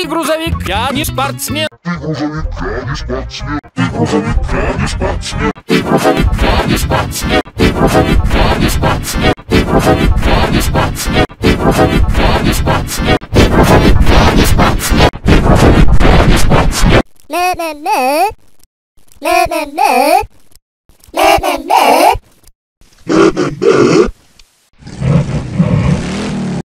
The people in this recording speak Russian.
грузовик, я не спортсмен. Ты грузовик, я не спортсмен. Ты грузовик, я не спортсмен. Ты грузовик, я не спортсмен. Ты грузовик, я не спортсмен. Ты грузовик, я не спортсмен. Ты грузовик, я не спортсмен. Ты грузовик, я не спортсмен. Ты грузовик, я не спортсмен. Ле-ле-ле. Ле-ле-ле. Ле-ле-ле.